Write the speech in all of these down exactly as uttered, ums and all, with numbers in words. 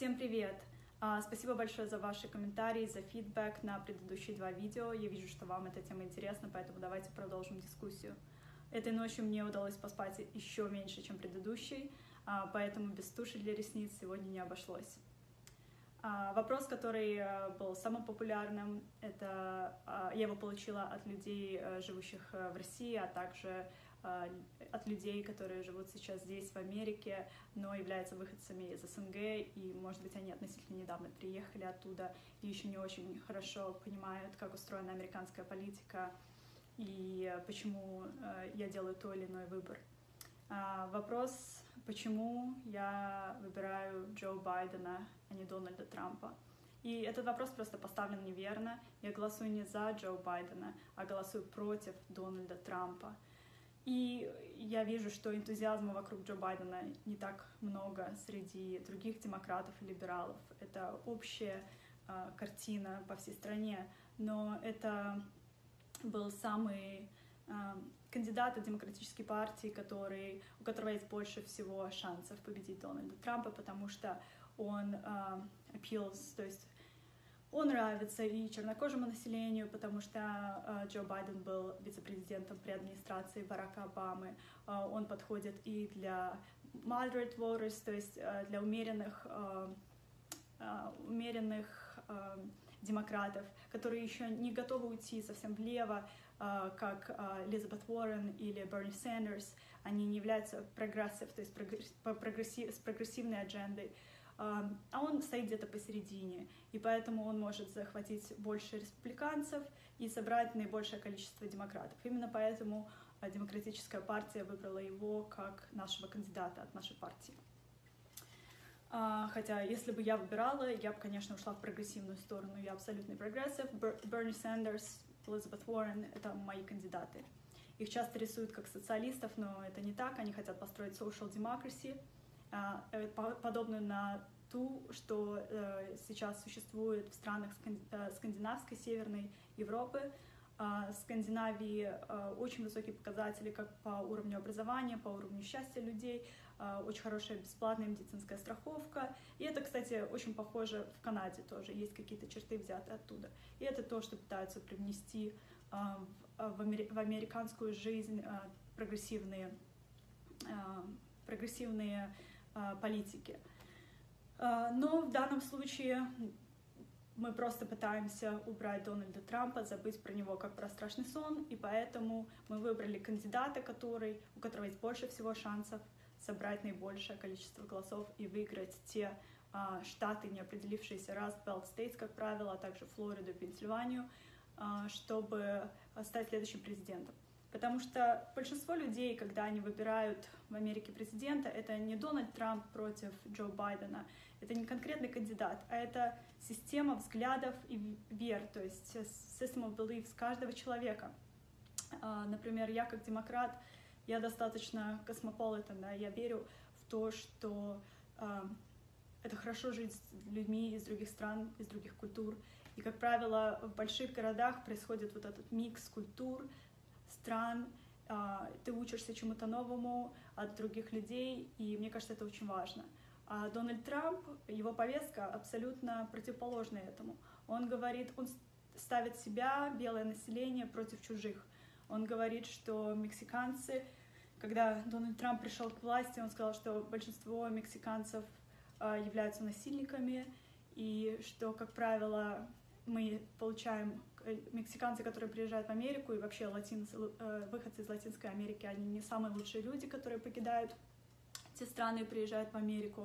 Всем привет! Спасибо большое за ваши комментарии, за фидбэк на предыдущие два видео. Я вижу, что вам эта тема интересна, поэтому давайте продолжим дискуссию. Этой ночью мне удалось поспать еще меньше, чем предыдущей, поэтому без туши для ресниц сегодня не обошлось. Вопрос, который был самым популярным, это я его получила от людей, живущих в России, а также от людей, которые живут сейчас здесь, в Америке, но являются выходцами из СНГ, и, может быть, они относительно недавно приехали оттуда и еще не очень хорошо понимают, как устроена американская политика и почему я делаю той или иной выбор. Вопрос, почему я выбираю Джо Байдена, а не Дональда Трампа. И этот вопрос просто поставлен неверно. Я голосую не за Джо Байдена, а голосую против Дональда Трампа. И я вижу, что энтузиазма вокруг Джо Байдена не так много среди других демократов и либералов. Это общая э, картина по всей стране, но это был самый э, кандидат от Демократической партии, который, у которого есть больше всего шансов победить Дональда Трампа, потому что он э, appeals, то есть он нравится и чернокожему населению, потому что э, Джо Байден был вице-президентом при администрации Барака Обамы. Э, он подходит и для moderate voters, то есть э, для умеренных, э, э, умеренных э, демократов, которые еще не готовы уйти совсем влево, э, как э, Элизабет Уоррен или Берни Сандерс. Они не являются прогрессив, то есть прогрессив, с прогрессивной аджендой. А он стоит где-то посередине, и поэтому он может захватить больше республиканцев и собрать наибольшее количество демократов. Именно поэтому Демократическая партия выбрала его как нашего кандидата от нашей партии. Хотя, если бы я выбирала, я бы, конечно, ушла в прогрессивную сторону. Я абсолютный прогрессив. Берни Сандерс, Элизабет Уоррен — это мои кандидаты. Их часто рисуют как социалистов, но это не так. Они хотят построить social democracy, подобную на ту, что э, сейчас существует в странах э, скандинавской, северной Европы. Э, в Скандинавии э, очень высокие показатели как по уровню образования, по уровню счастья людей, э, очень хорошая бесплатная медицинская страховка. И это, кстати, очень похоже в Канаде тоже, есть какие-то черты, взятые оттуда. И это то, что пытаются привнести э, в, амери в американскую жизнь э, прогрессивные, э, прогрессивные политики. Но в данном случае мы просто пытаемся убрать Дональда Трампа, забыть про него как про страшный сон, и поэтому мы выбрали кандидата, который, у которого есть больше всего шансов собрать наибольшее количество голосов и выиграть те а, штаты, не определившиеся Rust Belt States, как правило, а также Флориду, Пенсильванию, а, чтобы стать следующим президентом. Потому что большинство людей, когда они выбирают в Америке президента, это не Дональд Трамп против Джо Байдена, это не конкретный кандидат, а это система взглядов и вер, то есть system of beliefs каждого человека. Например, я как демократ, я достаточно космополитен, да, я верю в то, что это хорошо жить с людьми из других стран, из других культур. И, как правило, в больших городах происходит вот этот микс культур, стран, ты учишься чему-то новому от других людей, и мне кажется, это очень важно. А Дональд Трамп, его повестка абсолютно противоположна этому. Он говорит, он ставит себя, белое население, против чужих. Он говорит, что мексиканцы, когда Дональд Трамп пришел к власти, он сказал, что большинство мексиканцев являются насильниками, и что, как правило, мы получаем мексиканцы, которые приезжают в Америку, и вообще латинцы, выходцы из Латинской Америки, они не самые лучшие люди, которые покидают те страны и приезжают в Америку.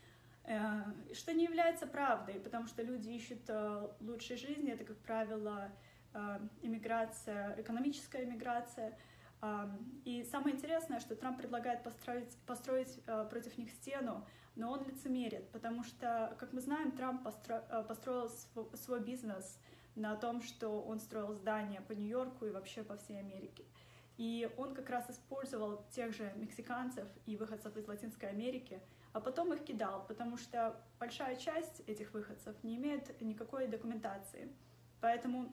Что не является правдой, потому что люди ищут лучшей жизни. Это, как правило, иммиграция, экономическая иммиграция. И самое интересное, что Трамп предлагает построить, построить против них стену, но он лицемерит, потому что, как мы знаем, Трамп постро, построил свой бизнес на том, что он строил здания по Нью-Йорку и вообще по всей Америке. И он как раз использовал тех же мексиканцев и выходцев из Латинской Америки, а потом их кидал, потому что большая часть этих выходцев не имеет никакой документации. Поэтому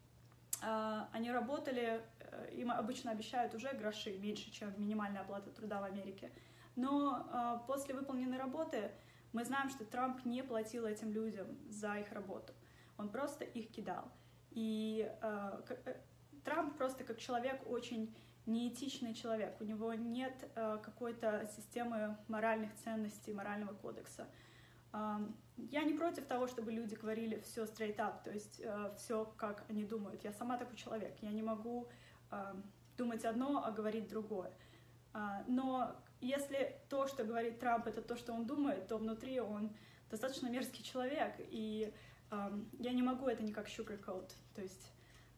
э, они работали, э, им обычно обещают уже гроши, меньше, чем минимальная оплата труда в Америке. Но э, после выполненной работы Мы знаем, что Трамп не платил этим людям за их работу. Он просто их кидал. И э, Трамп просто как человек очень неэтичный человек. У него нет э, какой-то системы моральных ценностей, морального кодекса. Э, я не против того, чтобы люди говорили все straight up, то есть э, все, как они думают. Я сама такой человек. Я не могу э, думать одно, а говорить другое. Э, но если то, что говорит Трамп, это то, что он думает, то внутри он достаточно мерзкий человек. И э, я не могу это никак sugarcoat, то есть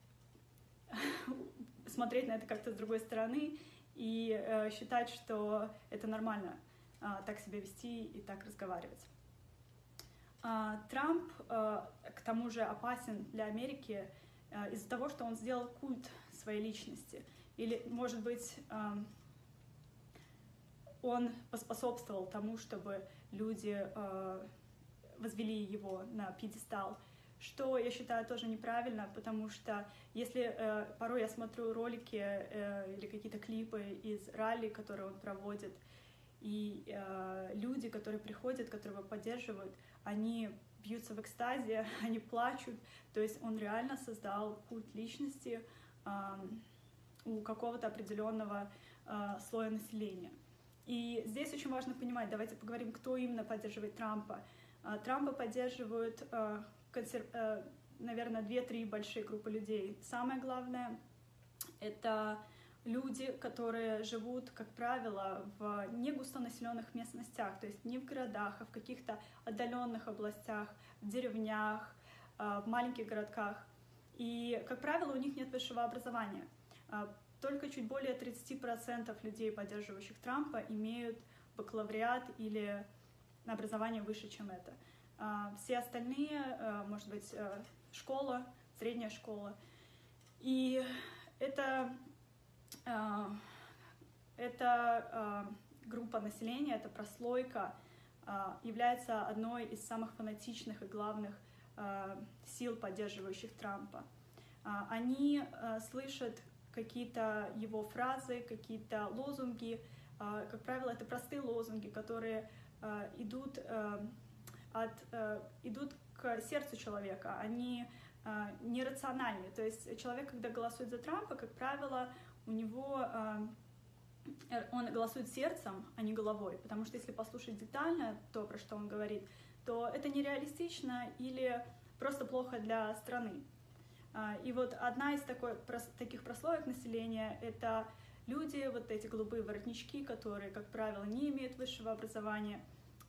смотреть на это как-то с другой стороны и э, считать, что это нормально э, так себя вести и так разговаривать. Э, Трамп, э, к тому же, опасен для Америки э, из-за того, что он сделал культ своей личности. Или, может быть, э, он поспособствовал тому, чтобы люди э, возвели его на пьедестал, что я считаю тоже неправильно, потому что если э, порой я смотрю ролики э, или какие-то клипы из ралли, которые он проводит, и э, люди, которые приходят, которые его поддерживают, они бьются в экстазе, они плачут, то есть он реально создал культ личности э, у какого-то определенного э, слоя населения. И здесь очень важно понимать, давайте поговорим, кто именно поддерживает Трампа. Э, Трампа поддерживают э, Консерв... наверное, две-три большие группы людей. Самое главное — это люди, которые живут, как правило, в негустонаселенных местностях, то есть не в городах, а в каких-то отдаленных областях, в деревнях, в маленьких городках. И, как правило, у них нет высшего образования. Только чуть более тридцать процентов людей, поддерживающих Трампа, имеют бакалавриат или образование выше, чем это. Все остальные, может быть, школа, средняя школа. И это, эта группа населения, эта прослойка является одной из самых фанатичных и главных сил, поддерживающих Трампа. Они слышат какие-то его фразы, какие-то лозунги. Как правило, это простые лозунги, которые идут... От, э, идут к сердцу человека, они э, нерациональны. То есть человек, когда голосует за Трампа, как правило, у него э, он голосует сердцем, а не головой, потому что если послушать детально то, про что он говорит, то это нереалистично или просто плохо для страны. Э, и вот одна из такой, прос, таких прослоек населения — это люди, вот эти голубые воротнички, которые, как правило, не имеют высшего образования.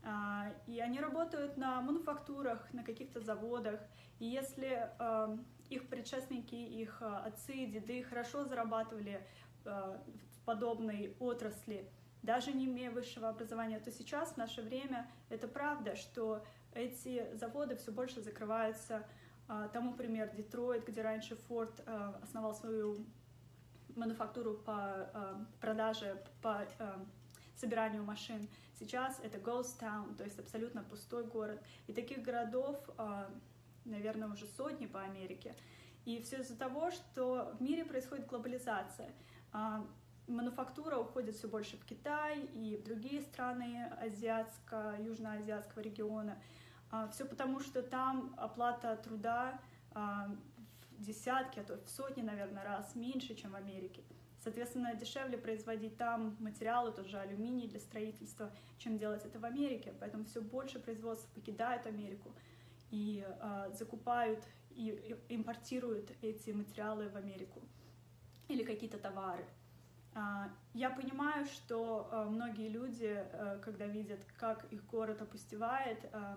И они работают на мануфактурах, на каких-то заводах. И если э, их предшественники, их отцы, деды хорошо зарабатывали э, в подобной отрасли, даже не имея высшего образования, то сейчас, в наше время, это правда, что эти заводы все больше закрываются. Э, тому пример Детройт, где раньше Форд э, основал свою мануфактуру по э, продаже, по э, собиранию машин. Сейчас это ghost town, то есть абсолютно пустой город. И таких городов, наверное, уже сотни по Америке. И все из-за того, что в мире происходит глобализация. Мануфактура уходит все больше в Китай и в другие страны азиатского, южноазиатского региона. Все потому, что там оплата труда в десятки, а то в сотни, наверное, раз меньше, чем в Америке. Соответственно, дешевле производить там материалы, тот же алюминий для строительства, чем делать это в Америке. Поэтому все больше производств покидают Америку и э, закупают и импортируют эти материалы в Америку или какие-то товары. Э, я понимаю, что э, многие люди, э, когда видят, как их город опустевает, э,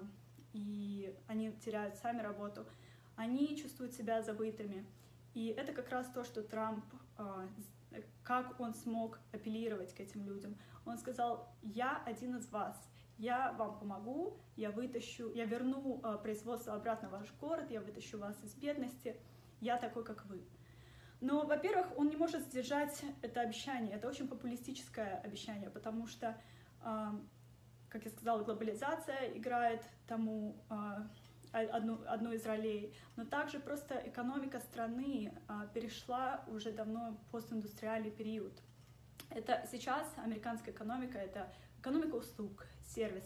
и они теряют сами работу, они чувствуют себя забытыми. И это как раз то, что Трамп э, как он смог апеллировать к этим людям. Он сказал: я один из вас, я вам помогу, я вытащу, я верну э, производство обратно в ваш город, я вытащу вас из бедности, я такой, как вы. Но, во-первых, он не может сдержать это обещание, это очень популистическое обещание, потому что, э, как я сказала, глобализация играет тому э, одну, одну из ролей, но также просто экономика страны э, перешла уже давно в постиндустриальный период. Это сейчас американская экономика — это экономика услуг, сервиса.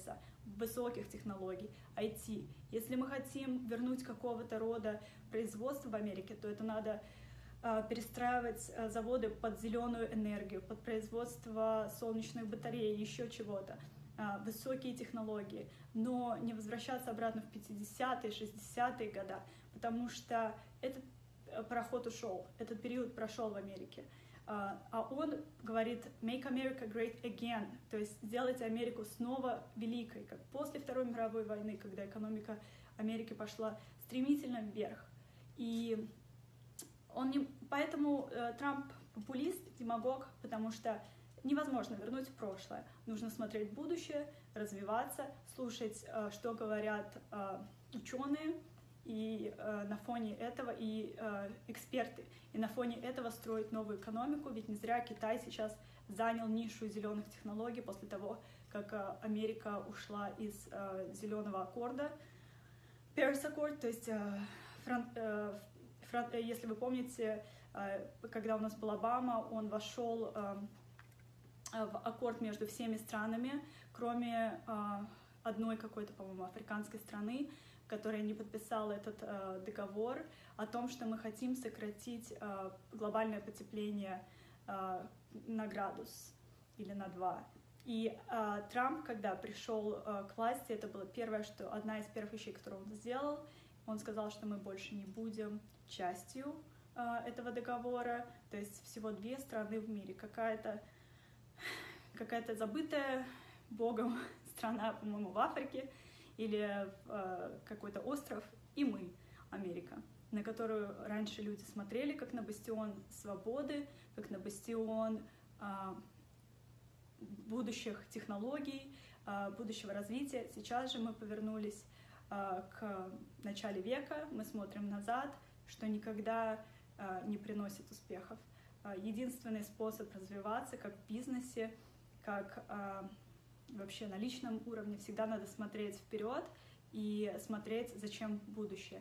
высоких технологий, ай ти. Если мы хотим вернуть какого-то рода производство в Америке, то это надо э, перестраивать э, заводы под зеленую энергию, под производство солнечных батарей, еще чего-то. Э, высокие технологии, но не возвращаться обратно в пятидесятые, шестидесятые годы, потому что этот пароход ушел, этот период прошел в Америке. А он говорит «Make America Great Again», то есть сделайте Америку снова великой, как после Второй мировой войны, когда экономика Америки пошла стремительно вверх. И он не... Поэтому э, Трамп популист, демагог, потому что невозможно вернуть в прошлое. Нужно смотреть в будущее, развиваться, слушать, э, что говорят э, ученые, и э, на фоне этого и э, эксперты, и на фоне этого строить новую экономику, ведь не зря Китай сейчас занял нишу зеленых технологий после того, как э, Америка ушла из э, зеленого аккорда, Paris Accord, то есть, э, фран, э, фран, э, если вы помните, э, когда у нас был Обама, он вошел э, в аккорд между всеми странами, кроме э, одной какой-то, по-моему, африканской страны, которая не подписала этот э, договор о том, что мы хотим сократить э, глобальное потепление э, на градус или на два. И э, Трамп, когда пришел э, к власти, это было первое, что одна из первых вещей, которую он сделал, он сказал, что мы больше не будем частью э, этого договора, то есть всего две страны в мире, какая-то какая-то забытая Богом страна, по-моему, в Африке, или э, какой-то остров, и мы, Америка, на которую раньше люди смотрели как на бастион свободы, как на бастион э, будущих технологий, э, будущего развития. Сейчас же мы повернулись э, к началу века, мы смотрим назад, что никогда э, не приносит успехов. Э, единственный способ развиваться как в бизнесе, как э, вообще на личном уровне, всегда надо смотреть вперед и смотреть, зачем будущее.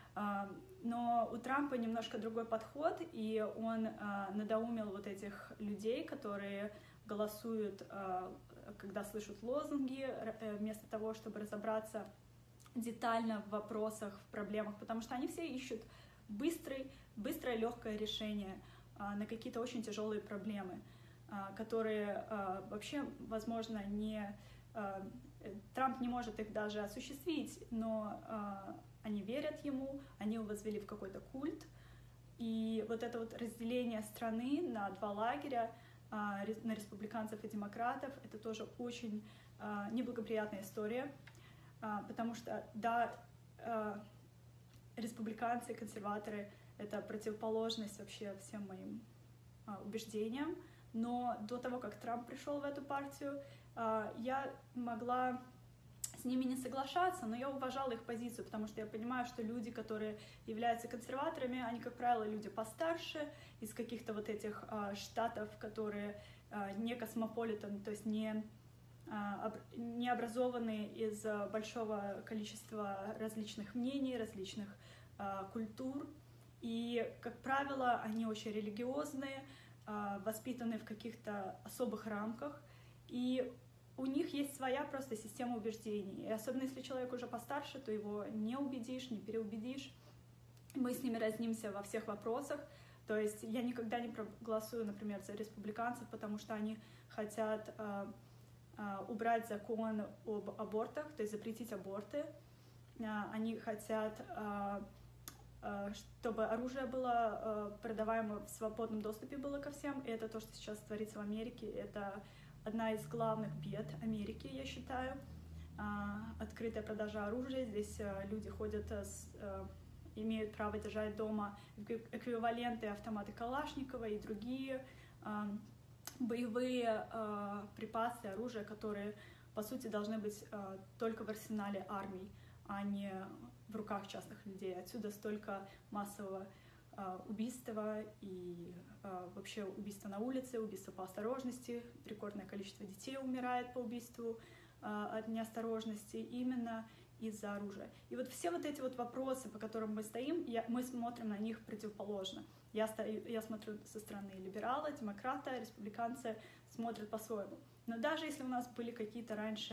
Но у Трампа немножко другой подход, и он надоумил вот этих людей, которые голосуют, когда слышат лозунги, вместо того, чтобы разобраться детально в вопросах, в проблемах, потому что они все ищут быстрый, быстрое, легкое решение на какие-то очень тяжелые проблемы, которые э, вообще, возможно, не... Э, Трамп не может их даже осуществить, но э, они верят ему, они его возвели в какой-то культ. И вот это вот разделение страны на два лагеря, э, на республиканцев и демократов, это тоже очень э, неблагоприятная история, э, потому что, да, э, республиканцы, консерваторы — это противоположность вообще всем моим э, убеждениям. Но до того, как Трамп пришел в эту партию, я могла с ними не соглашаться, но я уважала их позицию, потому что я понимаю, что люди, которые являются консерваторами, они, как правило, люди постарше, из каких-то вот этих штатов, которые не космополитен, то есть не, не образованные из большого количества различных мнений, различных культур. И, как правило, они очень религиозные, воспитаны в каких-то особых рамках, и у них есть своя просто система убеждений. И особенно если человек уже постарше, то его не убедишь, не переубедишь. Мы с ними разнимся во всех вопросах. То есть я никогда не проголосую, например, за республиканцев, потому что они хотят э, э, убрать закон об абортах, то есть запретить аборты. Э, они хотят... Э, чтобы оружие было продаваемо в свободном доступе было ко всем. И это то, что сейчас творится в Америке. Это одна из главных бед Америки, я считаю. Открытая продажа оружия. Здесь люди ходят, с, имеют право держать дома эквиваленты автоматы Калашникова и другие боевые припасы, оружие, которые, по сути, должны быть только в арсенале армий, а не в руках частных людей. Отсюда столько массового э, убийства и э, вообще убийства на улице, убийства по осторожности. Рекордное количество детей умирает по убийству э, от неосторожности именно из-за оружия. И вот все вот эти вот вопросы, по которым мы стоим, я, мы смотрим на них противоположно. Я, стою, я смотрю со стороны либерала, демократа, республиканцы смотрят по-своему. Но даже если у нас были какие-то раньше